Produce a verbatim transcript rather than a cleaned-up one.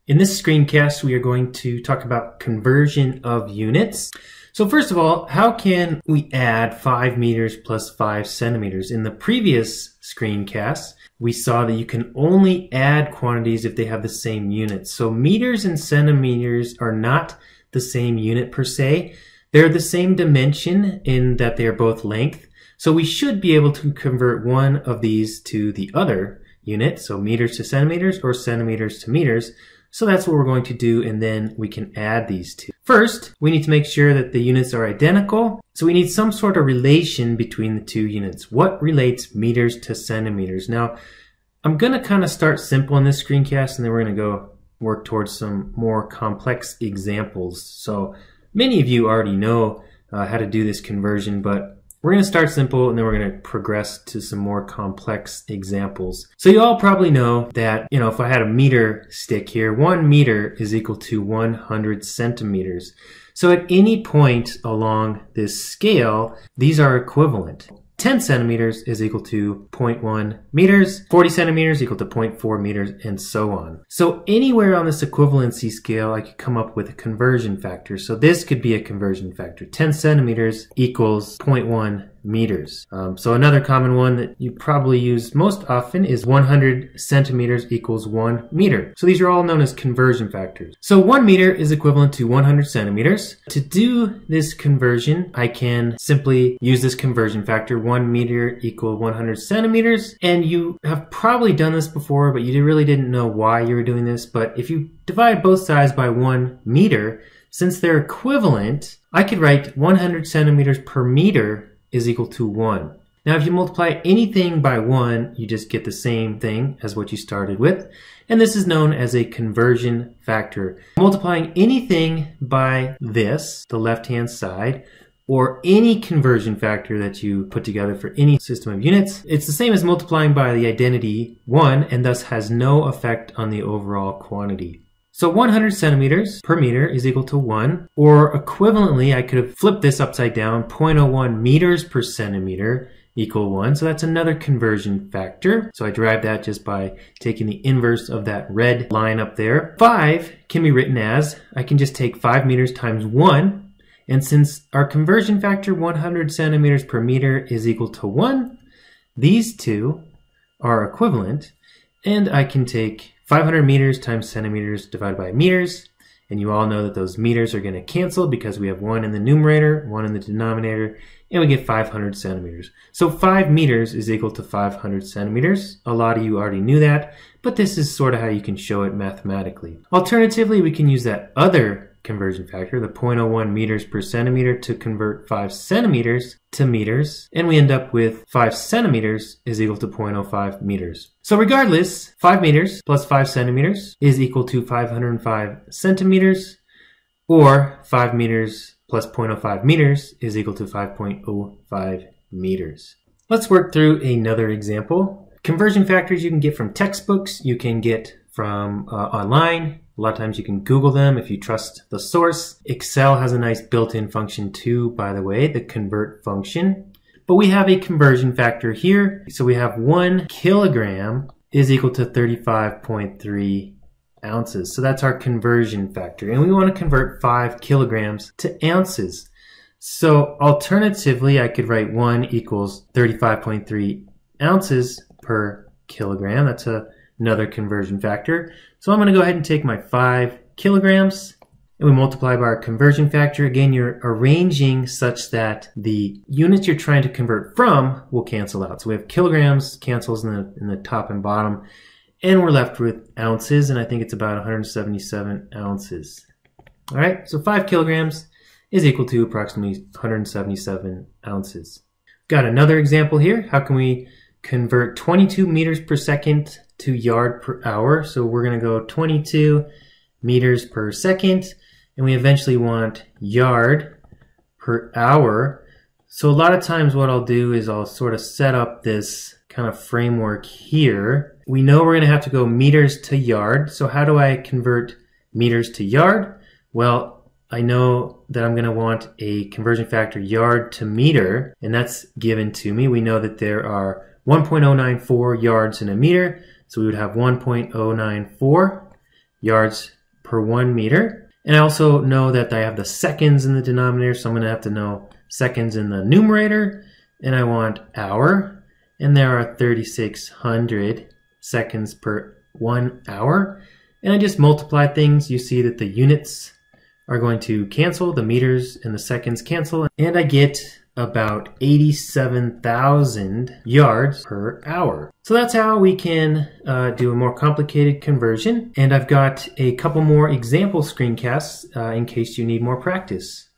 In this screencast, we are going to talk about conversion of units. So first of all, how can we add five meters plus five centimeters? In the previous screencast, we saw that you can only add quantities if they have the same units. So meters and centimeters are not the same unit per se. They're the same dimension in that they are both length. So we should be able to convert one of these to the other unit, so meters to centimeters or centimeters to meters. So that's what we're going to do, and then we can add these two. First, we need to make sure that the units are identical. So we need some sort of relation between the two units. What relates meters to centimeters? Now, I'm going to kind of start simple in this screencast, and then we're going to go work towards some more complex examples. So many of you already know uh, how to do this conversion, but we're going to start simple and then we're going to progress to some more complex examples. So you all probably know that, you know, if I had a meter stick here, one meter is equal to one hundred centimeters. So at any point along this scale, these are equivalent. ten centimeters is equal to zero point one meters, forty centimeters equal to zero point four meters, and so on. So anywhere on this equivalency scale, I could come up with a conversion factor. So this could be a conversion factor. ten centimeters equals zero point one meters. Um, so another common one that you probably use most often is one hundred centimeters equals one meter. So these are all known as conversion factors. So one meter is equivalent to one hundred centimeters. To do this conversion, I can simply use this conversion factor, one meter equal one hundred centimeters. And you have probably done this before, but you really didn't know why you were doing this. But if you divide both sides by one meter, since they're equivalent, I could write one hundred centimeters per meter is equal to one. Now if you multiply anything by one, you just get the same thing as what you started with. And this is known as a conversion factor. Multiplying anything by this, the left-hand side, or any conversion factor that you put together for any system of units, it's the same as multiplying by the identity one and thus has no effect on the overall quantity. So one hundred centimeters per meter is equal to one, or equivalently, I could have flipped this upside down, zero point zero one meters per centimeter equal one. So that's another conversion factor. So I derived that just by taking the inverse of that red line up there. five can be written as, I can just take five meters times one, and since our conversion factor, one hundred centimeters per meter, is equal to one, these two are equivalent, and I can take five hundred meters times centimeters divided by meters, and you all know that those meters are going to cancel because we have one in the numerator, one in the denominator, and we get five hundred centimeters. So five meters is equal to five hundred centimeters. A lot of you already knew that, but this is sort of how you can show it mathematically. Alternatively, we can use that other conversion factor, the zero point zero one meters per centimeter, to convert five centimeters to meters, and we end up with five centimeters is equal to zero point zero five meters. So regardless, five meters plus five centimeters is equal to five hundred five centimeters, or five meters plus zero point zero five meters is equal to five point zero five meters. Let's work through another example. Conversion factors you can get from textbooks, you can get from uh, online. A lot of times you can Google them if you trust the source. Excel has a nice built-in function too, by the way, the convert function. But we have a conversion factor here. So we have one kilogram is equal to thirty-five point three ounces. So that's our conversion factor. And we want to convert five kilograms to ounces. So alternatively, I could write one equals thirty-five point three ounces per kilogram. That's a another conversion factor. So I'm going to go ahead and take my five kilograms and we multiply by our conversion factor. Again, you're arranging such that the units you're trying to convert from will cancel out. So we have kilograms cancels in the, in the top and bottom, and we're left with ounces, and I think it's about one hundred seventy-seven ounces. All right, so five kilograms is equal to approximately one hundred seventy-seven ounces. Got another example here. How can we convert twenty-two meters per second to yard per hour? So we're going to go twenty-two meters per second, and we eventually want yard per hour. So a lot of times what I'll do is I'll sort of set up this kind of framework here. We know we're going to have to go meters to yard. So how do I convert meters to yard? Well, I know that I'm going to want a conversion factor yard to meter, and that's given to me. We know that there are one point zero nine four yards in a meter, so we would have one point zero nine four yards per one meter. And I also know that I have the seconds in the denominator, so I'm going to have to know seconds in the numerator. And I want hour, and there are thirty-six hundred seconds per one hour. And I just multiply things. You see that the units are going to cancel, the meters and the seconds cancel, and I get about eighty-seven thousand yards per hour. So that's how we can uh, do a more complicated conversion. And I've got a couple more example screencasts uh, in case you need more practice.